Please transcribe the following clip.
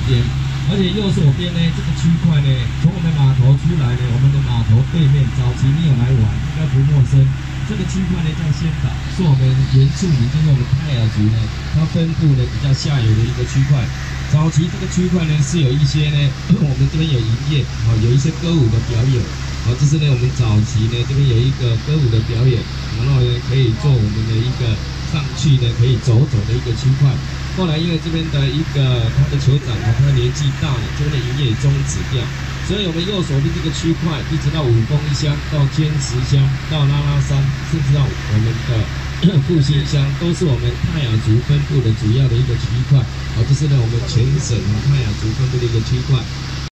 边，而且右手边呢这个区块呢，从我们码头出来呢，我们的码头对面，早期你有来玩应该不陌生。这个区块呢叫仙岛，是我们原住民，就是我们泰雅族呢，它分布的比较下游的一个区块。早期这个区块呢是有一些呢，我们这边有营业啊，有一些歌舞的表演。好，这是呢我们早期呢这边有一个歌舞的表演，然后呢可以做我们的一个上去呢可以走走的一个区块。后来因为这边的一个他的酋长他年纪大了，这边的营业终止掉，所以我们右手边这个区块一直到五峰乡、到尖石乡、到拉拉山，甚至到我们的复兴乡，都是我们泰雅族分布的主要的一个区块。好，这是呢我们全省泰雅族分布的一个区块。